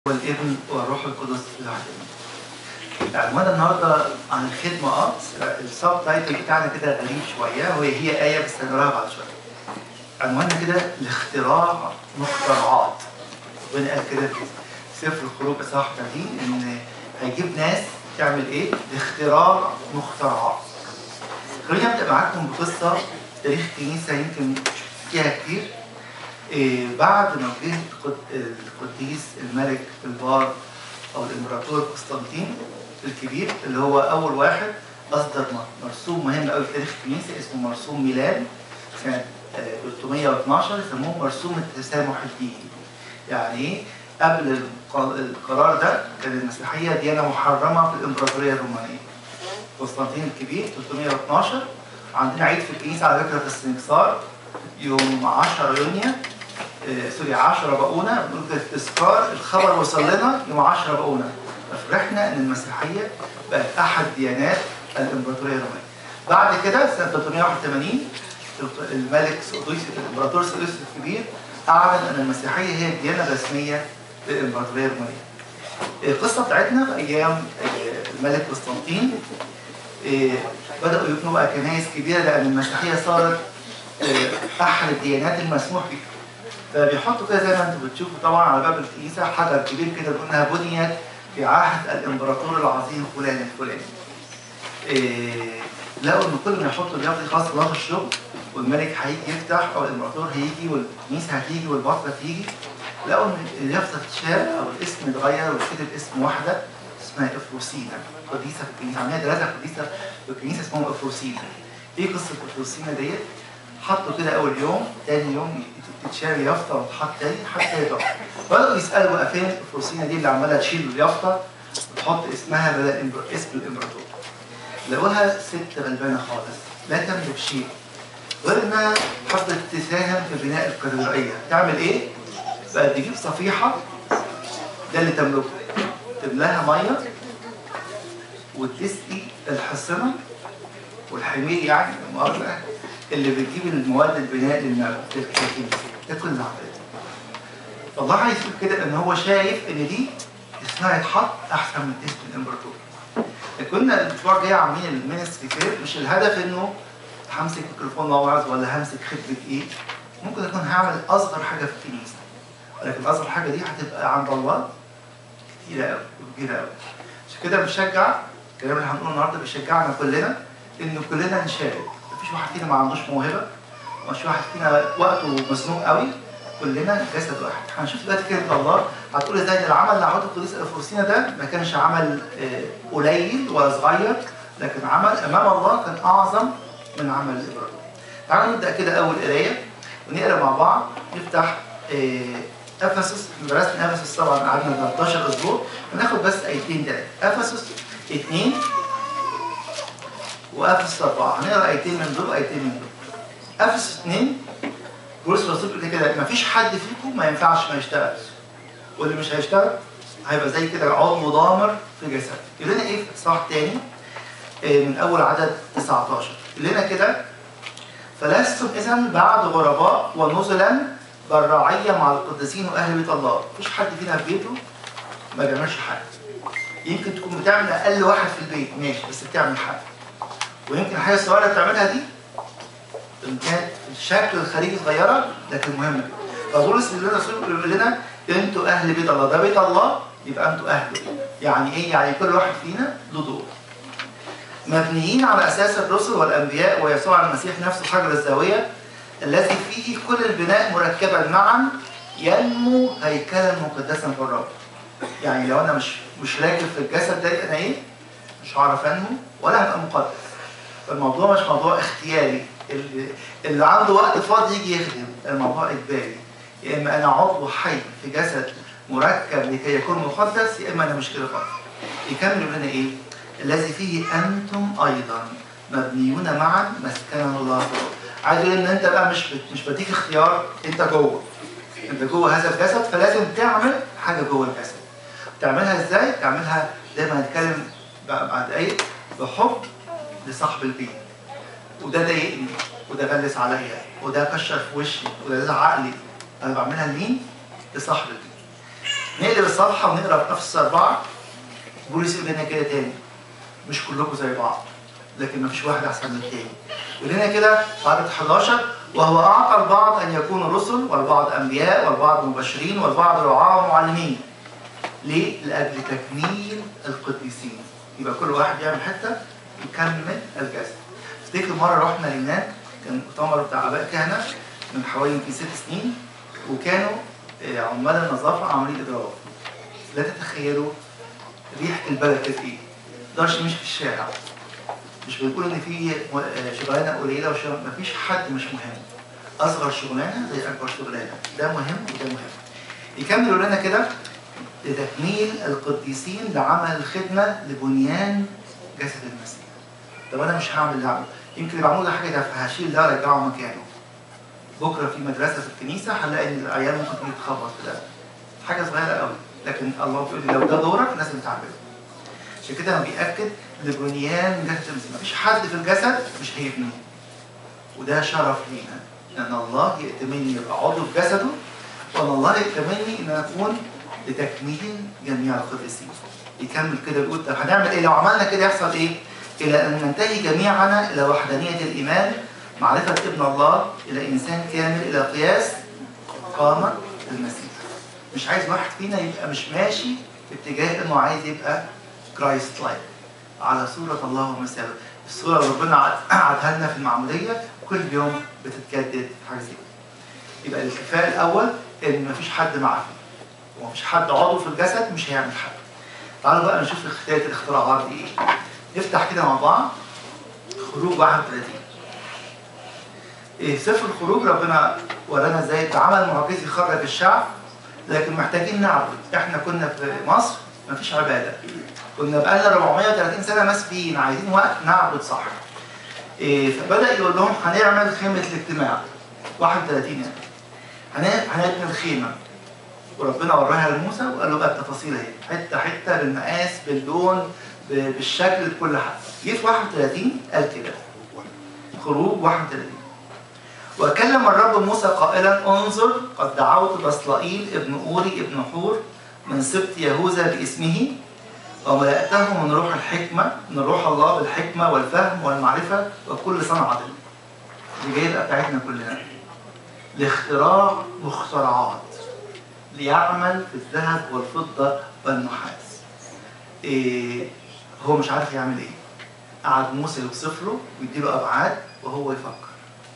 والابن والروح القدس الواحدين. عنوان النهارده عن الخدمه السب تايتل بتاعنا كده غريب شويه، هي ايه بس هنقراها بعد شويه. عنواننا كده الاختراع مخترعات. ربنا قال كده في سفر الخروج اصحاح 30 ان هيجيب ناس تعمل ايه؟ اختراع مخترعات. خليني ابدا معاكم بقصه في تاريخ الكنيسه يمكن فيها كتير. بعد ما جه القديس الملك البار او الامبراطور قسطنطين الكبير اللي هو اول واحد اصدر مرسوم مهم قوي في تاريخ الكنيسه اسمه مرسوم ميلان سنه 312، يسموه مرسوم التسامح الديني. يعني ايه؟ قبل القرار ده كان المسيحيه ديانه محرمه في الامبراطوريه الرومانيه. قسطنطين الكبير 312. عندنا عيد في الكنيسه على فكره في السنكسار يوم 10 يونيو 10 بقونه، بنقول في التذكار الخبر وصل لنا يوم 10 بقونه. فرحنا ان المسيحيه بقت احد ديانات الامبراطوريه الرومانيه. بعد كده سنه 381 الملك سؤدوسيوس الامبراطور سؤدوسيوس الكبير اعلن ان المسيحيه هي الديانه الرسميه للامبراطوريه الرومانيه. القصه بتاعتنا في ايام الملك قسطنطين بداوا يبنوا بقى كنائس كبيره لان المسيحيه صارت احد الديانات المسموح بها. فبيحطوا كده زي ما انتم بتشوفوا طبعا على باب الكنيسه حجر كبير كده بيقول انها بنيت في عهد الامبراطور العظيم فلان الفلاني. لقوا ان كل ما يحطوا اليافطه خاص بوقت الشغل والملك هيجي يفتح او الامبراطور هيجي والكنيسه هتيجي والبطله هتيجي، لقوا ان اليافطه اتشال او الاسم اتغير وكتب اسم واحده اسمها افروسينا، قديسه في الكنيسه. عندنا 3 قديسه في الكنيسه اسمهم افروسينا. ايه قصه افروسينا ديت؟ حطوا كده اول يوم، ثاني يوم تتشال اليافطه وتحط تاني حتى يضرب. بدأوا يسألوا بقى فين الفروسينا دي اللي عماله تشيل اليافطه وتحط اسمها بدل اسم الامبراطور. لقوها ست غلبانه خالص لا تملك شيء غير انها حبت تساهم في بناء الكاتدرائيه. تعمل ايه؟ بقى تجيب صفيحه ده اللي تملكه، تملاها ميه وتسقي الحصنه والحمير يعني المؤاخذه اللي بتجيب المواد البناء للكنيسه. ده كل اللي عملته. فالله عايز يقول كده ان هو شايف ان دي اسمها يتحط احسن من اسم الامبراطور. كنا الاسبوع الجاي عاملين المينستري فير، مش الهدف انه همسك ميكروفون واوعظ ولا همسك خطبه ايه. ممكن اكون هعمل اصغر حاجه في الكنيسه، ولكن اصغر حاجه دي هتبقى عند الله كتيره قوي وكبيره قوي. عشان كده بنشجع الكلام اللي هنقوله النهارده بيشجعنا كلنا ان كلنا نشارك. مفيش واحد فينا ما عندوش موهبه، مش واحد فينا وقته مزنوق قوي، كلنا جسد واحد. هنشوف دلوقتي كلمه الله هتقول ازاي ان العمل اللي عمله القديس افروسينا ده ما كانش عمل قليل ولا صغير، لكن عمل امام الله كان اعظم من عمل الامبراطور. تعالوا نبدا كده اول قرايه ونقرا مع بعض. نفتح افسس، درسنا افسس طبعا قعدنا 13 اسبوع، وناخد بس ايتين 3. افسس 2 وافسس 4. هنقرا ايتين من دول وايتين من دول. افسس 2 بولس الرسول بيقول كده مفيش حد فيكم ما ينفعش ما يشتغلش، واللي مش هيشتغل هيبقى زي كده عضو ضامر في جسد. يقول لنا ايه في الاصحاح الثاني من اول عدد 19؟ يقول لنا كده فلستم اذا بعد غرباء ونزلا بل رعيه مع القديسين واهل بيت الله. مفيش حد فينا في بيته ما بيعملش حاجه. يمكن تكون بتعمل اقل واحد في البيت ماشي، بس بتعمل حاجه. ويمكن الحاجه الصغيره اللي بتعملها دي ان كانت الشكل الخارجي صغيره لكن مهمه جدا. فبولس بيقول لنا انتوا اهل بيت الله، ده بيت الله يبقى انتوا اهله. يعني ايه؟ يعني كل واحد فينا له دور. مبنيين على اساس الرسل والانبياء ويسوع المسيح نفسه حجر الزاويه الذي فيه كل البناء مركبا معا ينمو هيكلا مقدسا في الرب. يعني لو انا مش راكب في الجسد ده انا ايه؟ مش هعرف انمو ولا هبقى مقدس. فالموضوع مش موضوع اختياري، اللي عنده وقت فاضي يجي يخدم، الموضوع اجباري. يا اما انا عضو حي في جسد مركب لكي يكون مقدس، يا اما انا مش كده خالص. يكمل يقول لنا ايه؟ الذي فيه انتم ايضا مبنيون معا مسكنا الله. عايز يقول ان انت بقى مش بديك اختيار، انت جوه. انت جوه هذا الجسد، فلازم تعمل حاجه جوه الجسد. تعملها ازاي؟ تعملها زي ما هنتكلم بعد دقايق بحب لصاحب البيت. وده ضايقني وده غلس عليا وده كشر في وشي وده زعق لي، انا بعملها لمين؟ لصاحب البيت. نقلب الصفحه ونقرا في افسس 4. بولس يقول لنا كده تاني: مش كلكم زي بعض، لكن مفيش واحد احسن من التاني. يقول لنا كده في عدد 11: وهو اعطى البعض ان يكونوا رسل، والبعض انبياء، والبعض مبشرين، والبعض رعاة ومعلمين. ليه؟ لاجل تكميل القديسين. يبقى كل واحد يعمل حته يكمل الجسد. افتكر مره رحنا اليونان، كان مؤتمر بتاع اباء كهنه من حوالي يمكن 6 سنين، وكانوا عمال النظافه عاملين اضراب. لا تتخيلوا ريحه البلد كانت ايه؟ ما تقدرش تمشي في الشارع. مش بنقول ان في شغلانه قليله مفيش حد مش مهم. اصغر شغلانه زي اكبر شغلانه، ده مهم وده مهم. يكملوا لنا كده: لتكميل القديسين لعمل الخدمه لبنيان جسد المسيح. طب انا مش هعمل اللي يمكن اللي بعمله ده حاجه تافهه، هشيل ده وارجعه مكانه. بكره في مدرسه في الكنيسه هنلاقي ان العيال ممكن تيجي تخبط في ده. حاجه صغيره قوي، لكن الله بيقول لي لو ده دورك لازم تعمله. عشان كده انا بيأكد لبنيان جسد المسيح. مفيش حد في الجسد مش هيبنيه. وده شرف لينا ان الله يأتمني يبقى عضو في جسده، وان الله يأتمني ان اكون لتكميل جميع القديسين. يكمل كده يقول: طب هنعمل ايه؟ لو عملنا كده يحصل ايه؟ الى ان ننتهي جميعنا الى وحدانيه الايمان، معرفه ابن الله، الى انسان كامل، الى قياس قامه المسيح. مش عايز واحد فينا يبقى مش ماشي في اتجاه انه عايز يبقى كرايست لايك، على صوره الله ومثاله. الصوره اللي ربنا عادها لنا في المعموديه كل يوم بتتجدد حاجه زي كده. يبقى الاتفاق الاول ان مفيش حد معفي، ومفيش حد عضو في الجسد مش هيعمل حاجه. تعالوا بقى نشوف الاختراعات دي ايه. نفتح كده مع بعض خروج 31. سفر الخروج ربنا ورانا ازاي اتعمل معجزه يخرج الشعب، لكن محتاجين نعبد. احنا كنا في مصر مفيش عباده، كنا بقالنا 430 سنه مسبيين، عايزين وقت نعبد صح. فبدا يقول لهم هنعمل خيمه الاجتماع 31 يعني. هنبني الخيمه، وربنا وراها لموسى وقال له بقى التفاصيل اهي، حته حته بالمقاس باللون بالشكل بكل حاجه. جه في 31 قال كده، خروج 31: وكلم الرب موسى قائلا: انظر قد دعوت بصلائيل ابن اوري ابن حور من سبط يهوذا باسمه، وملأته من روح الحكمه، من روح الله بالحكمه والفهم والمعرفه وكل صنعه. دي جايه بتاعتنا كلنا، لاختراع مخترعات، ليعمل في الذهب والفضه والنحاس. هو مش عارف يعمل ايه. قعد موسى يوصف له ويديله ابعاد وهو يفكر.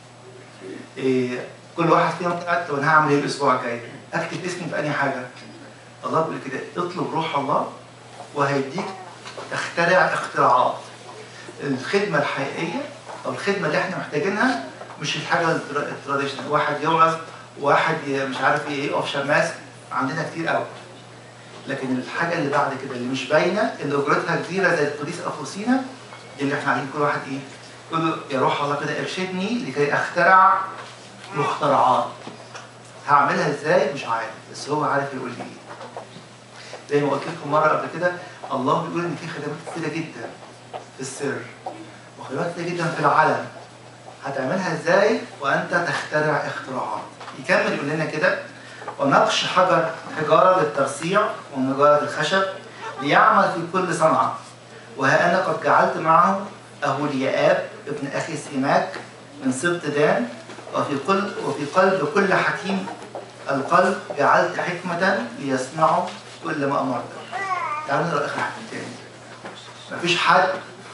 كل واحد فينا قاعد: طب انا هعمل ايه الاسبوع الجاي؟ اكتب اسمي في اي حاجه. الله بيقول كده: اطلب روح الله وهيديك تخترع اختراعات. الخدمه الحقيقيه او الخدمه اللي احنا محتاجينها مش الحاجه التراديشنال، واحد يوعظ، واحد مش عارف ايه يقف شماس، عندنا كتير قوي. لكن الحاجه اللي بعد كده اللي مش باينه، اللي اجرتها كبيره زي القديس افوسينا، دي اللي احنا عايزين كل واحد ايه؟ يقول له: يا روح الله كده ارشدني لكي اخترع مخترعات. هعملها ازاي؟ مش عارف، بس هو عارف يقول لي ايه. زي ما قلت لكم مره قبل كده، الله بيقول ان في خدمات كتيره جدا في السر، وخدمات كتيره جدا في العلن. هتعملها ازاي وانت تخترع اختراعات. يكمل يقول لنا كده: ونقش حجاره للترصيع ونجاره الخشب ليعمل في كل صنعه، وها انا قد جعلت معه اهولياب ابن اخي سيماك من سبط دان، وفي قلب كل حكيم القلب جعلت حكمة ليصنعوا كل ما أمرت. تعالوا نقرأ آخر حكمة تاني. مفيش حد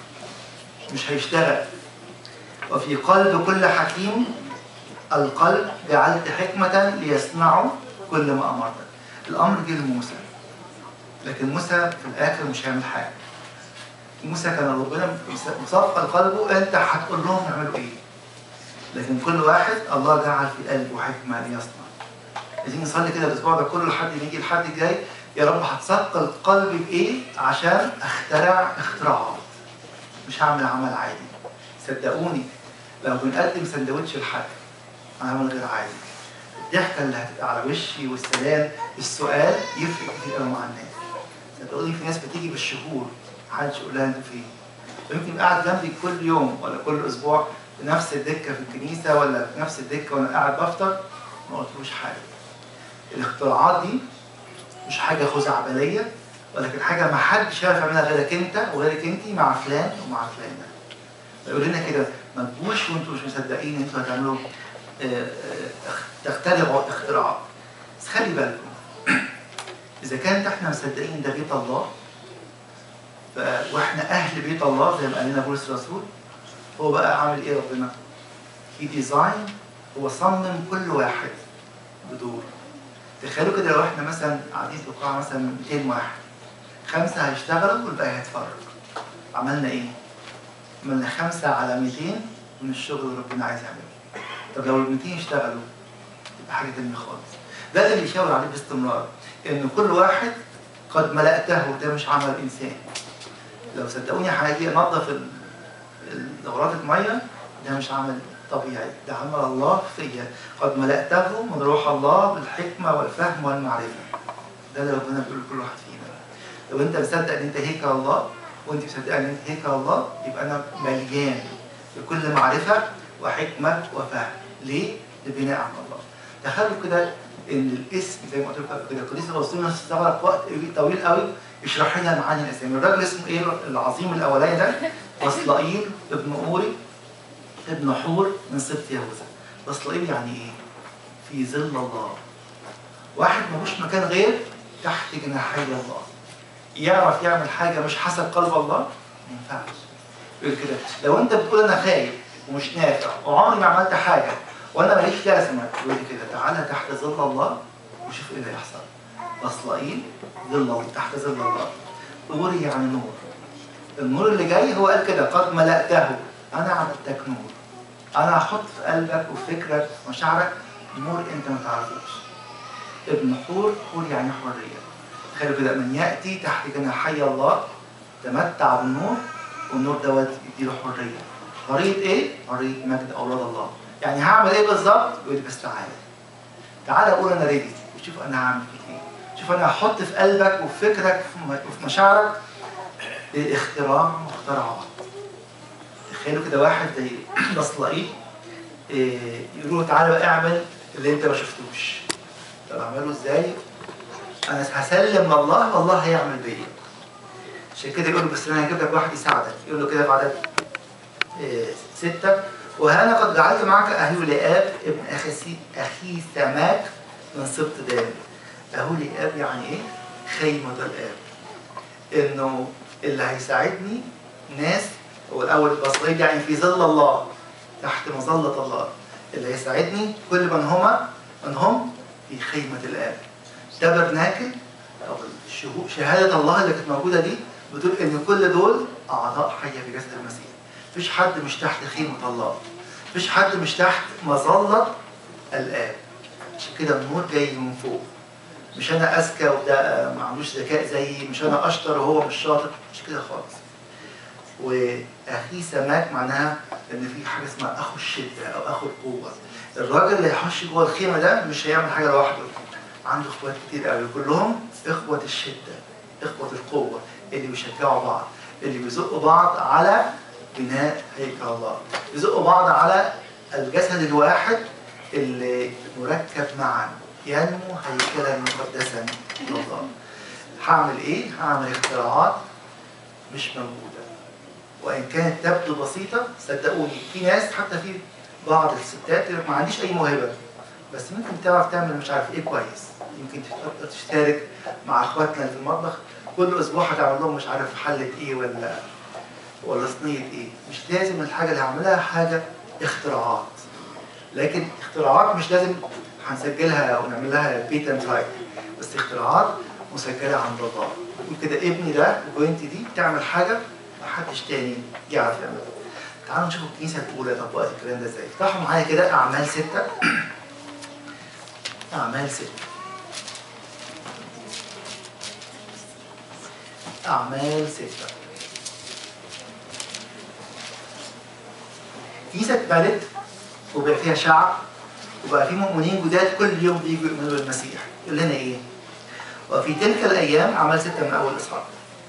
مش هيشتغل. وفي قلب كل حكيم القلب جعلت حكمة ليصنعوا كل ما أمرت. الأمر جه لموسى، لكن موسى في الآخر مش هيعمل حاجة. موسى كان ربنا مثقل قلبه: أنت هتقول لهم يعملوا إيه؟ لكن كل واحد الله جعل في قلبه حكمة ليصنع. عايزين نصلي كده الأسبوع ده كله لحد ما يجي الحد الجاي: يا رب هتثقل قلبي بإيه عشان أخترع اختراعات. مش هعمل عمل عادي. صدقوني لو بنقدم سندوتش لحد عمل غير عادي، الضحكة اللي هتبقى على وشي والسلام، السؤال يفرق كتير قوي مع الناس. صدقوني في ناس بتيجي بالشهور محدش يقول لها انتوا فين. ويمكن قاعد جنبي كل يوم ولا كل اسبوع في نفس الدكه في الكنيسه ولا في نفس الدكه وانا قاعد بفطر ما قلتلوش حاجه. الاختراعات دي مش حاجه خزعبليه، ولكن حاجه ما حدش يعرف يعملها غيرك انت وغيرك انت مع فلان ومع فلان. يقول لنا كده ما تجوش وانتوا مش مصدقين ان انتوا هتعملوا تخترعوا اختراعات. بس خلي بالكم اذا كانت احنا مصدقين ده بيت الله واحنا اهل بيت الله زي ما قال لنا بولس الرسول، هو بقى عامل ايه ربنا؟ في ديزاين، هو صمم كل واحد بدور. تخيلوا كده لو احنا مثلا قاعدين في قاعه مثلا 200 واحد، 5 هيشتغلوا والباقي هيتفرج. عملنا ايه؟ عملنا 5 على 200 من الشغل اللي ربنا عايز يعمله. طب لو ال 200 يشتغلوا يبقى حاجه تانيه خالص. ده اللي بيشاور عليه باستمرار، ان كل واحد قد ملأته، ده مش عمل انسان. لو صدقوني هاجي انظف دورات الميه، ده مش عمل طبيعي، ده عمل الله فيا. قد ملأته من روح الله بالحكمه والفهم والمعرفه. ده اللي ربنا بيقول لكل واحد فينا. لو انت مصدق ان انت هيكل الله وانت مصدقه ان انت هيكل الله، يبقى انا مليان بكل معرفه وحكمه وفهم. ليه؟ لبناء عن الله. تخيلوا كده ان الاسم زي ما قلت لكم كده القديس اغسطينوس استغرق وقت طويل قوي يشرح لنا معاني الاسامي. الراجل اسمه ايه العظيم الاولاني ده؟ بصلائيل ابن اوري ابن حور من سبط يهوذا. بصلائيل يعني ايه؟ في ظل الله. واحد ملوش مكان غير تحت جناحي الله. يعرف يعمل حاجه مش حسب قلب الله؟ ما ينفعش. يقول كده لو انت بتقول انا خايف ومش نافع وعمري ما عملت حاجه وانا ماليش لازمه، يقول لي كده تعالى تحت ظل الله وشوف ايه اللي هيحصل. بصلائيل ظل الله، تحت ظل الله. أوري يعني نور. النور اللي جاي هو قال كده قد ملأته، انا عملتك نور. انا هحط في قلبك وفكرك ومشاعرك نور انت ما تعرفوش. ابن حور، حور يعني حريه. تخيلوا كده من ياتي تحت جناحي الله تمتع بالنور، والنور دوت يديله حريه. حريه ايه؟ حريه مجد اولاد الله. يعني هعمل ايه بالظبط؟ يقول لي بس تعالى. تعالى قول انا ريدي وشوف انا هعمل فيك ايه. شوف انا هحط في قلبك وفي فكرك وفي مشاعرك اختراع واختراعات. تخيلوا كده واحد زي بصلائيل يقولوا تعالى بقى اعمل اللي انت ما شفتوش. طب اعمله ازاي؟ انا هسلم لله والله هيعمل بيا. عشان كده يقول له بس انا هجيب لك واحد يساعدك. يقول له كده في عدد 6 وهنا قد جعلت معك أهوليآب ابن أخي سماك من سبط دان. أهوليآب يعني إيه؟ خيمة الآب. إنه اللي هيساعدني ناس، هو الأول بصليل يعني في ظل الله تحت مظلة الله. اللي هيساعدني كل من هم في خيمة الآب. تابرناكل أو شهادة الله اللي كانت موجودة دي بتقول إن كل دول أعضاء حية في جسد المسيح. مفيش حد مش تحت خيمة الله. مفيش حد مش تحت مظلة الآب. عشان كده النور جاي من فوق. مش أنا أذكى وده ما عندوش ذكاء زيي، مش أنا أشطر وهو مش شاطر، مش كده خالص. وأخي سماك معناها إن في حاجة اسمها أخو الشدة أو أخو القوة. الراجل اللي هيخش جوه الخيمة ده مش هيعمل حاجة لوحده. عنده إخوات كتير قوي كلهم إخوة الشدة، إخوة القوة اللي بيشجعوا بعض، اللي بيزقوا بعض على بناء هيكل الله، يزقوا بعض على الجسد الواحد اللي مركب معا ينمو هيكلا مقدسا لله. هعمل ايه؟ هعمل اختراعات مش موجوده، وان كانت تبدو بسيطه صدقوني في ناس حتى في بعض الستات ما عنديش اي موهبه بس ممكن تعرف تعمل مش عارف ايه كويس. يمكن تشترك مع اخواتنا في المطبخ كل اسبوع هتعمل لهم مش عارف حله ايه ولا صينيه ايه. مش لازم الحاجه اللي هعملها حاجه اختراعات، لكن اختراعات مش لازم هنسجلها او نعمل لها بيتنت رايت، بس اختراعات مسجله عند الله. يقول كده ابني ده وبنتي دي بتعمل حاجه محدش تاني يعرف يعملها. تعالوا نشوف الكنيسه الاولى طبقت الكلام ده ازاي. افتحوا معايا كده اعمال 6. اعمال 6. اعمال 6. كنيسه اتبنت وبقى فيها شعب وبقى في مؤمنين جداد كل يوم بيجوا يؤمنوا بالمسيح. يقول لنا ايه؟ وفي تلك الايام اعمال 6 من اول اصحاح.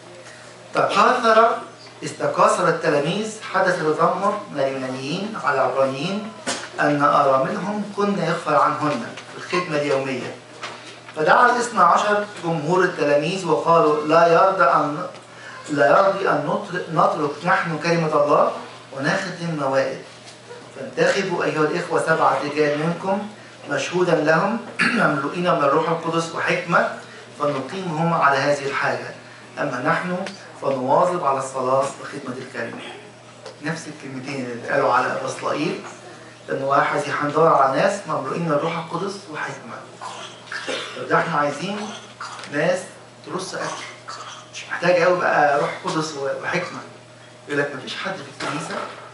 استكاثر التلاميذ حدث تذمر من اليونانيين على العبرانيين ان اراملهم كنا يغفر عنهن في الخدمه اليوميه. فدعا الاثنى عشر جمهور التلاميذ وقالوا لا يرضي أن نترك نحن كلمة الله ونخدم موائد، فانتخبوا أيها الإخوة 7 رجال منكم مشهودا لهم مملوئين من الروح القدس وحكمة فنقيمهم على هذه الحاجة، أما نحن فنواظب على الصلاة وخدمة الكلمة. نفس الكلمتين اللي قالوا على بصلائيل، لأن واحد هندور على ناس مملوئين من الروح القدس وحكمة. طب ده احنا عايزين ناس ترص أكل، مش محتاج قوي بقى روح قدس وحكمة. يقول لك مفيش حد في الكنيسة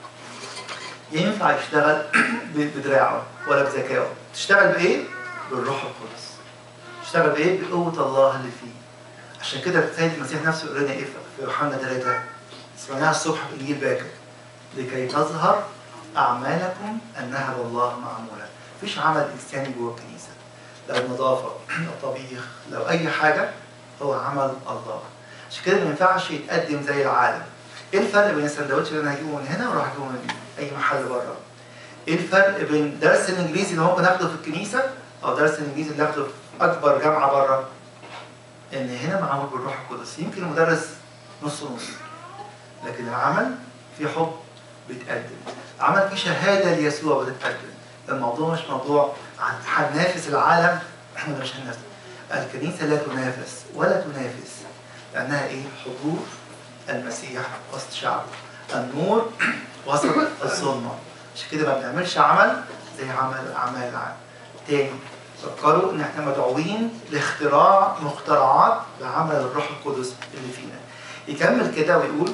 ينفع يشتغل بدراعه ولا بذكائه. تشتغل بإيه؟ بالروح القدس. تشتغل بإيه؟ بقوة الله اللي فيه. عشان كده السيد المسيح نفسه يقول لنا إيه في يوحنا 3 سمعناها الصبح في إنجيل باكر، لكي تظهر أعمالكم أنها بالله معمولة. مفيش عمل إنساني جوه الكنيسة، لو نظافة لو طبيخ لو أي حاجة، هو عمل الله. عشان كده ما ينفعش يتقدم زي العالم. إيه الفرق بين السندوتش اللي أنا هجيبه من هنا وأروح أجيبه من أي محل بره؟ إيه الفرق بين درس الإنجليزي اللي ممكن آخده في الكنيسة أو درس الإنجليزي اللي آخده في أكبر جامعة بره؟ إن هنا معمول بالروح القدس، يمكن المدرس نص نص، لكن العمل في حب بيتقدم، عمل في شهادة ليسوع بتتقدم. الموضوع مش موضوع هننافس العالم، احنا مش هننافس. الكنيسة لا تنافس ولا تنافس، لأنها إيه؟ حضور المسيح وسط شعبه، النور وسط الظلمة. عشان كده ما بنعملش عمل زي أعمال العالم. تاني فكروا إن احنا مدعوين لاختراع مخترعات بعمل الروح القدس اللي فينا. يكمل كده ويقول: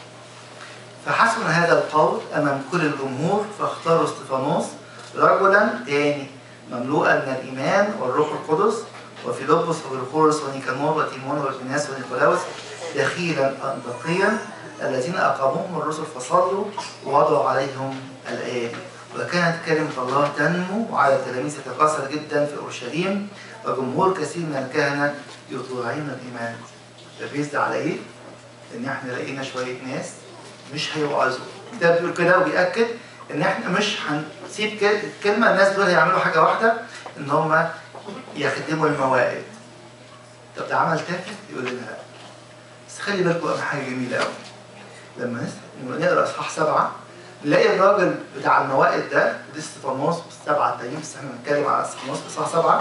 فحسن هذا القول أمام كل الجمهور فاختاروا استفانوس رجلا تاني مملوءا من الإيمان والروح القدس، وفيلبس وبرخورس ونيكانور وتيمون وفيناس ونيكولاوس دخيلا أنطاكيا الذين أقاموهم الرسل فصلوا ووضعوا عليهم الآيات. وكانت كلمة الله تنمو وعلى التلاميذ تتكاثر جدا في أورشليم، وجمهور كثير من الكهنة يطلعون الإيمان. ده بيزد على إيه؟ إن إحنا لقينا شوية ناس مش هيوعظوا. الكتاب بيقول كده وبيأكد إن إحنا مش هنسيب كلمة. الناس دول هيعملوا حاجة واحدة، إن هم يخدموا الموائد. طب ده عمل تافه؟ يقول لنا لا. بس خلي بالكم بقى من حاجة جميلة قوي. لما نقرأ إصحاح 7 نلاقي الراجل بتاع الموائد ده استفانوس والسبعة التانيين، بس احنا بنتكلم على استفانوس في إصحاح 7.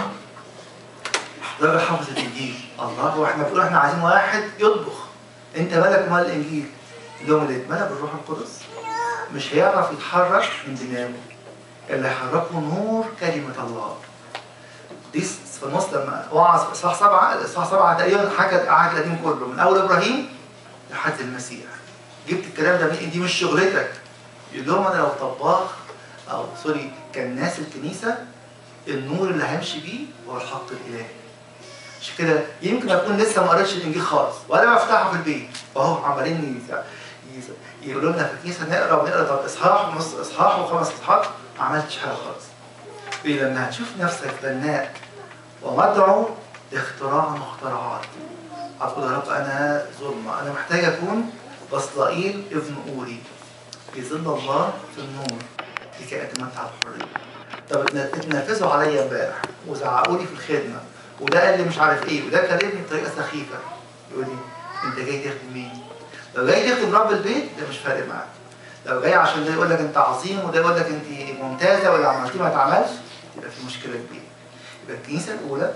راجل حافظ الإنجيل. الله، هو احنا بنقول احنا عايزين واحد يطبخ. أنت مالك مال الإنجيل؟ لهم اللي اتملى بالروح القدس مش هيعرف يتحرك من دماغه، اللي هيحركه نور كلمة الله. دي استفانوس لما وعظ في إصحاح 7، الإصحاح 7 تقريبا حكى العهد القديم كله من أول إبراهيم لحد المسيح. جبت الكلام ده منين؟ دي مش شغلتك. يقول لهم أنا لو طباخ أو كان ناس الكنيسة، النور اللي هيمشي بيه هو الحق الإلهي. عشان كده يمكن أكون لسه ما قريتش الإنجيل خالص ولا بفتحه في البيت، وهو عمالين يقولوا لنا في الكنيسة نقرا طب إصحاح ونص إصحاح وخمس إصحاحات، ما عملتش حاجة خالص. لما هتشوف نفسك بناء ومدعو لاختراع مخترعات، هتقول يا رب أنا ظلمة، أنا محتاج أكون بصلائيل ابن أوري في ظل الله في النور لكي أتمتع بالحرية. طب اتنافسوا عليا امبارح وزعقوا لي في الخدمة، وده قال لي مش عارف إيه، وده كلمني بطريقة سخيفة. يقول لي أنت جاي تخدم مين؟ لو جاي تخدم رب البيت ده مش فارق معاك. لو جاي عشان ده يقول لك أنت عظيم وده يقول لك أنت ممتازة ولا عملتيه ما اتعملش، يبقى في مشكلة كبيرة. يبقى الكنيسة الأولى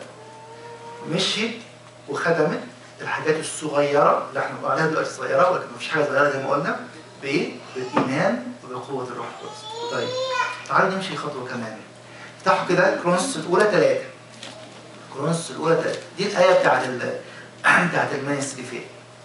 مشيت وخدمت الحاجات الصغيرة اللي احنا بنقول عليها دلوقتي صغيرة، ولكن مفيش حاجة صغيرة زي ما قلنا، بإيه؟ بالإيمان وبقوة الروح القدس. طيب تعالوا نمشي خطوة كمان. افتحوا كده كورنثوس الأولى 3. كورنثوس الأولى 3 دي الآية بتاعت المينستري فيه.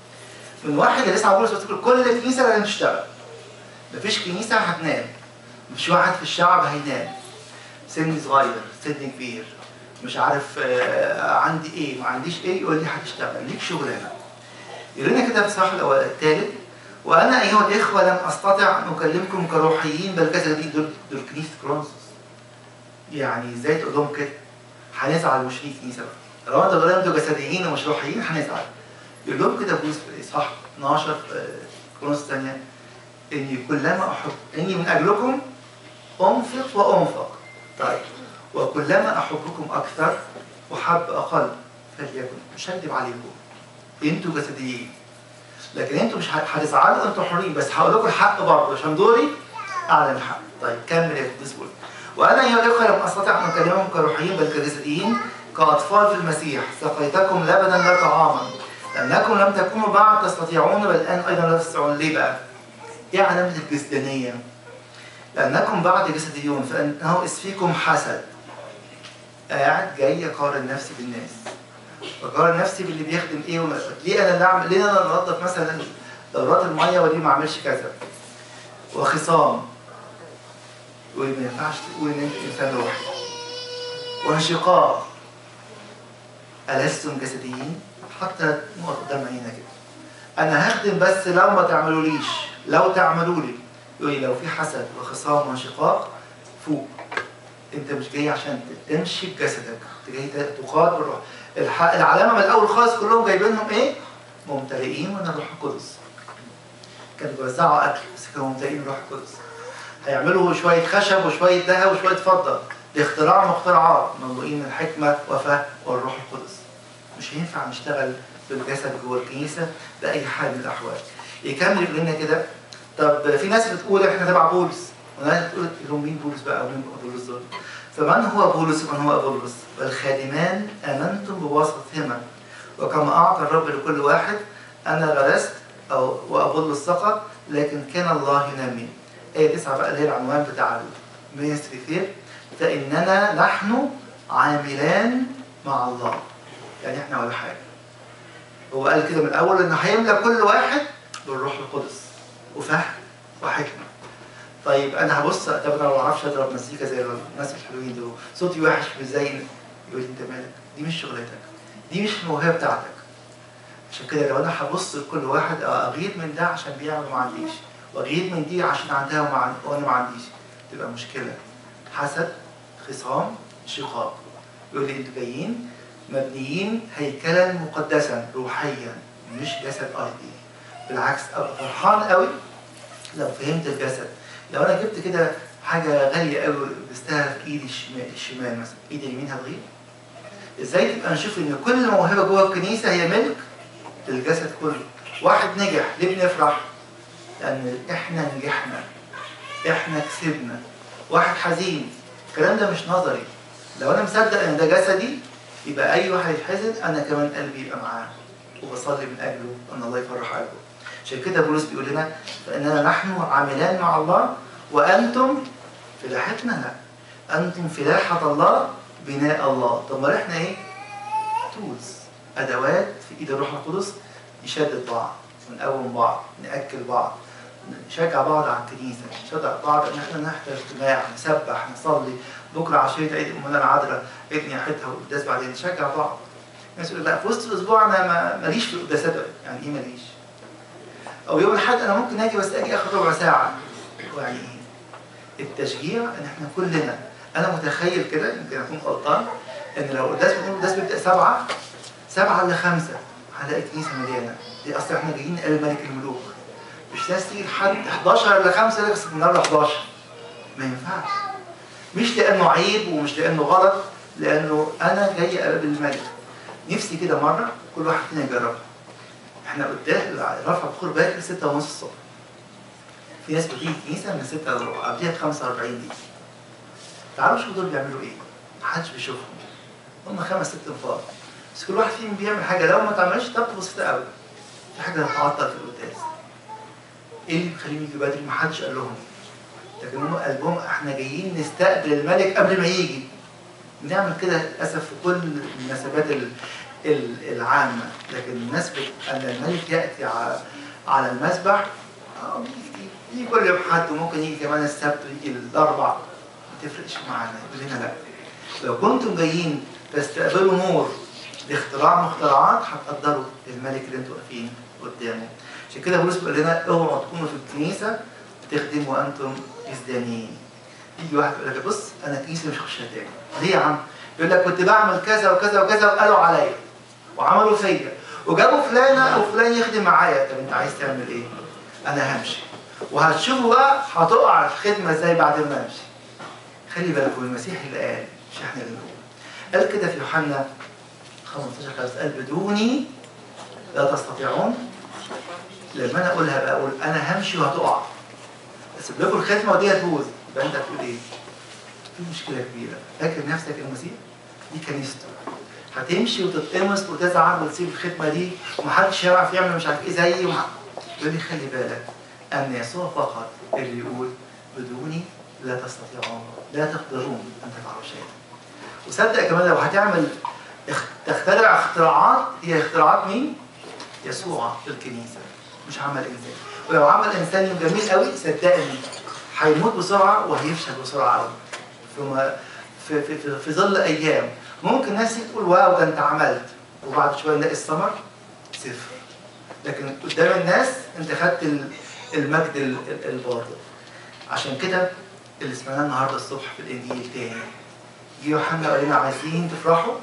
من 1 ل 9 بولس بتقول كل كنيسة لازم تشتغل. مفيش كنيسة هتنام. مفيش واحد في الشعب هينام. سن صغير، سن كبير، مش عارف عندي ايه ما عنديش ايه، يقول لي هتشتغل ليك شغلانه. يقول لنا كده في الصح الثالث: وانا ايها الاخوه لم استطع ان اكلمكم كروحيين بل جسديين. دول كنيسه كورنثوس. يعني ازاي تقول لهم كده؟ هنزعل مش ليه كنيسه بقى. لو انت تقول انتوا جسديين ومش روحيين هنزعل. يقول لهم كده بولس في اصحاح 12 في كورنثوس الثانيه: اني كلما احب اني من اجلكم انفق وانفق. طيب وكلما احبكم اكثر وحب اقل فليكن. مش هكدب عليكم، انتوا جسديين، لكن انتوا مش هتزعلوا، انتوا حرين، بس هقول لكم الحق برضه عشان دوري اعلن الحق. طيب كمل يا قديس بولس. وانا ايها الاخوه لم استطع ان اكلمكم كروحيين بل كجسديين كاطفال في المسيح، سقيتكم لبنا لا طعاما، لانكم لم تكونوا بعد تستطيعون بل الان ايضا لا تستطيعون. ليه بقى؟ ايه علامه الجسدانيه؟ لانكم بعد جسديون، فانه اذ فيكم حسد. قاعد جاي اقارن نفسي بالناس، بقارن نفسي باللي بيخدم ايه ليه انا اللي اعمل، ليه انا اللي انظف مثلا دورات الميه وليه ما اعملش كذا. وخصام، وما ينفعش تقول ان انت انسان روحي. وانشقاق، ألستم جسديين؟ حتى نقط قدام عينك كده. انا هخدم بس لو ما تعملوليش، لو تعملوا لي. يقول لي لو في حسد وخصام وانشقاق فوق. انت مش جاي عشان تمشي بجسدك، انت جاي تقاد بالروح. العلامه من الاول خالص كلهم جايبينهم ايه؟ ممتلئين من الروح القدس. كانوا بيوزعوا اكل بس كانوا ممتلئين من الروح القدس. هيعملوا شويه خشب وشويه ذهب وشويه فضه لاختراع مخترعات، مملوئين من الحكمه وفهم والروح القدس. مش هينفع نشتغل بالجسد جوه الكنيسه باي حال من الاحوال. يكمل يقول لنا كده. طب في ناس بتقول احنا تبع بولس، وناس بتقول لهم مين بولس بقى ومين بولس دول؟ فمن هو بولس ومن هو بولس؟ والخادمان امنتم بواسطتهما، وكما اعطى الرب لكل واحد، انا غرست وابولس سقط، لكن كان الله ينمي. آية 9 بقى اللي هي العنوان بتاع المينستري فير. فإننا نحن عاملان مع الله. يعني احنا ولا حاجة. هو قال كده من الأول إنه هيملى كل واحد بالروح القدس وفهم وحكمة. طيب أنا هبص، طب أنا ما بعرفش أضرب مزيكا زي الناس الحلوين دول، صوتي وحش مش زي، يقول لي أنت مالك؟ دي مش شغلتك، دي مش الموهبة بتاعتك. عشان كده لو أنا هبص لكل واحد أغير من ده عشان بيعمل وما عنديش، واغير من دي عشان عندها وانا ما عنديش، تبقى مشكله. حسد، خصام، شقاق. يقول لي انتوا جايين مبنيين هيكلا مقدسا روحيا مش جسد ارضي. بالعكس ابقى فرحان قوي لو فهمت الجسد. لو انا جبت كده حاجه غاليه قوي لبستها في ايدي الشمال مثلا، ايدي اليمين هتغير؟ ازاي تبقى نشوف ان كل موهبه جوه الكنيسه هي ملك للجسد كله؟ واحد نجح، ليه بنفرح؟ لأن إحنا نجحنا، إحنا كسبنا. واحد حزين، الكلام ده مش نظري. لو أنا مصدق إن ده جسدي، يبقى أي واحد يتحزن أنا كمان قلبي يبقى معاه، وبصلي من أجله أن الله يفرح قلبه. عشان كده بولس بيقول لنا فإننا نحن عاملان مع الله وأنتم فلاحتنا. لا، أنتم فلاحة الله بناء الله. طب ما إحنا إيه؟ تولز، أدوات في إيد الروح القدس يشدد بعض، ونقوم بعض، نأكل بعض، نشجع بعض على الكنيسة، نشجع بعض إن إحنا نحضر اجتماع، نسبح، نصلي. بكرة عشية عيد أمنا العذراء، عيد نياحتها والقداس بعدين، نشجع بعض. الناس يقول لا في وسط الأسبوع أنا ماليش في القداسات. يعني إيه ماليش؟ أو يوم الأحد أنا ممكن أجي بس أجي آخد ربع ساعة. يعني إيه؟ التشجيع إن إحنا كلنا، أنا متخيل كده يمكن أكون غلطان، إن لو القداس بنقول القداس بيبدأ 7 ل 5 هلاقي الكنيسة مليانة. دي أصل إحنا جايين نقابل ملك الملوك. مش ناس تيجي لحد 11 ل 5 لبس النهارده 11. ما ينفعش. مش لأنه عيب ومش لأنه غلط، لأنه أنا جاي أقابل الملك. نفسي كده مرة كل واحد فينا يجربها. إحنا قدام رفع بخور باكر 6:30 الصبح. في ناس بتيجي الكنيسة من 6 إلا ربع، قبليها ب45 دقيقة. تعالوا شوفوا دول بيعملوا إيه؟ محدش بيشوفهم. هم 5 6 انفار. بس كل واحد فيهم بيعمل حاجة لو ما تعملش طب بسيطة قوي. في حاجة هتعطل في القداس. ايه اللي بيخليهم يجوا بدري؟ محدش قال لهم. لكن هم قلبهم احنا جايين نستقبل الملك قبل ما يجي. بنعمل كده للاسف في كل المناسبات العامة، لكن الناس ان الملك ياتي على المسبح يجي كل يوم حد، وممكن يجي كمان السبت ويجي الاربع، ما تفرقش معانا. يقول لنا لا، لو كنتم جايين تستقبلوا نور لاختراع مخترعات هتقدروا الملك اللي انتوا واقفين قدامه. عشان كده بولس بيقول لنا اوعوا تكونوا في الكنيسه تخدموا وانتم جسدانيين. يجي واحد يقول لك بص انا الكنيسه مش هخشها تاني. ليه يا عم؟ يقول لك كنت بعمل كذا وكذا وكذا وقالوا عليا وعملوا فيا وجابوا فلانه او فلان يخدم معايا. طب انت عايز تعمل ايه؟ انا همشي. وهتشوفوا بقى هتقع الخدمه ازاي بعد ما امشي. خلي بالكم المسيح اللي قال، مش احنا اللي نقول. قال كده في يوحنا 15:5 قال بدوني لا تستطيعون. لما انا اقولها بقى اقول انا همشي وهتقع، اسيب لكم الختمه ودي هتبوظ، يبقى انت هتقول ايه؟ في مشكله كبيره. فاكر نفسك المسيح؟ دي كنيسته. هتمشي وتتقمص وتزعل وتسيب الختمه دي ومحدش هيعرف يعمل مش عارف ايه زيي يقول لي خلي بالك ان يسوع فقط اللي يقول بدوني لا تستطيعون، لا تقدرون ان تفعلوا شيئا. وصدق كمان لو هتعمل تخترع اختراعات، هي اختراعات مين؟ يسوع في الكنيسه، مش عمل انسان. ولو عمل انسان جميل قوي صدقني هيموت بسرعه وهيفشل بسرعه قوي. في ظل ايام ممكن ناس تقول واو ده انت عملت، وبعد شويه نلاقي الثمر صفر. لكن قدام الناس انت خدت المجد الباطل. عشان كده اللي سمعناه النهارده الصبح في الانجيل تاني، جه يوحنا قال لنا عايزين تفرحوا؟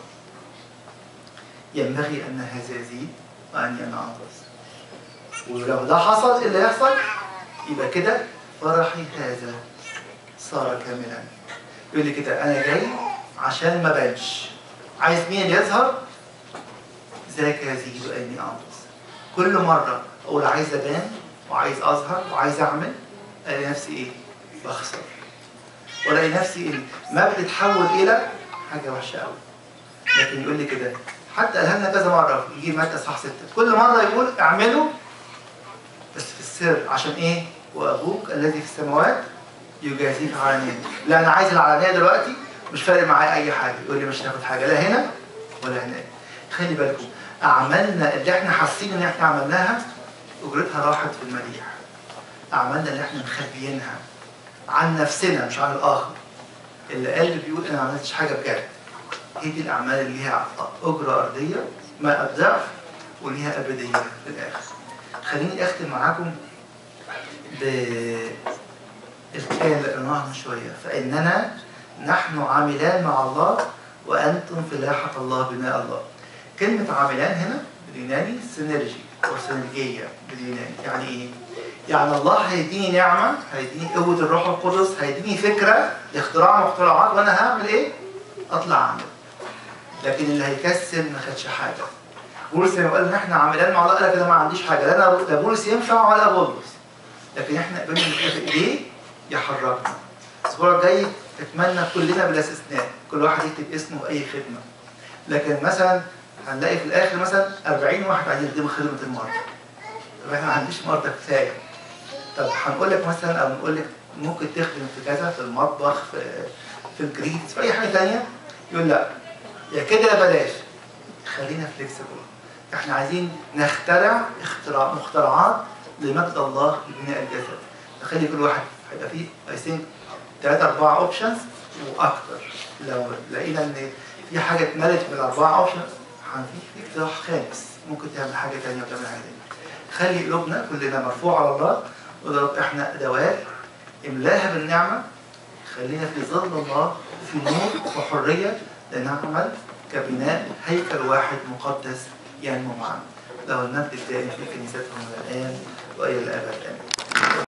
ينبغي ان هذا يزيد واني انا انقص. ولو ده حصل ايه اللي يحصل؟ يبقى كده فرحي هذا صار كاملا. يقول لي كده انا جاي عشان ما بانش. عايز مين اللي يظهر؟ ذاك يزيد واني انقص. كل مره اقول عايز ابان وعايز اظهر وعايز اعمل، الاقي نفسي ايه؟ بخسر. والاقي نفسي ما بتتحول الى حاجه وحشه قوي. لكن يقول لي كده حتى قالها لنا كذا مره، يجي متى اصحاح 6 كل مره يقول اعملوا بس في السر. عشان ايه؟ وابوك الذي في السماوات يجازيك علانية. لا انا عايز العلانية دلوقتي، مش فارق معايا اي حاجه. يقول لي مش هتاخد حاجه لا هنا ولا هناك. خلي بالكم اعمالنا اللي احنا حاسين ان احنا عملناها اجرتها راحت في المديح. اعمالنا اللي احنا مخبيينها عن نفسنا مش عن الاخر، اللي قلبي بيقول انا ما عملتش حاجه بجد، هي دي الاعمال اللي ليها اجره ارضيه ما الضعف وليها ابديه في الاخر. خليني اختم معاكم بالآية اللي قريناها من شويه، فاننا نحن عاملان مع الله وانتم فلاحه الله بناء الله. كلمه عاملان هنا باليوناني سينرجي او سينرجيه باليوناني. يعني ايه؟ يعني الله هيديني نعمه، هيديني قوه الروح القدس، هيديني فكره لاختراع مخترعات، وانا هعمل ايه؟ اطلع اعمل. لكن اللي هيكسل ما خدش حاجه. بولس لما قال ان احنا عاملان مع الله قال كده ما عنديش حاجه، لا بولس ينفع ولا بولس. لكن احنا قبلنا في ايديه يحركنا. الاسبوع الجاي اتمنى كلنا بلا استثناء كل واحد يكتب اسمه في اي خدمه. لكن مثلا هنلاقي في الاخر مثلا 40 واحد عايزين يقدموا خدمه المرضى. طب احنا ما عنديش مرضى كفايه. طب هنقول لك مثلا او نقول لك ممكن تخدم في كذا، في المطبخ، في الجريدز، في اي حاجه ثانيه. يقول لا يا كده يا بلاش. خلينا فليكسبل. احنا عايزين نخترع مخترعات لمجد الله لبناء الجسد. نخلي كل واحد هيبقى فيه اي ثينك 3-4 اوبشنز واكثر. لو لقينا ان في حاجه اتملت من ال4 اوبشنز في اقتراح خامس ممكن تعمل حاجه ثانيه وتعمل حاجه ثانيه. خلي قلوبنا كلنا مرفوعه على الله، وده رب احنا ادوات املاها بالنعمه. خلينا في ظل الله في نور وحريه لنعمل كبناء هيكل واحد مقدس ينمو معا. له المجد الدائم في كنيستهم الان والى الابد امين.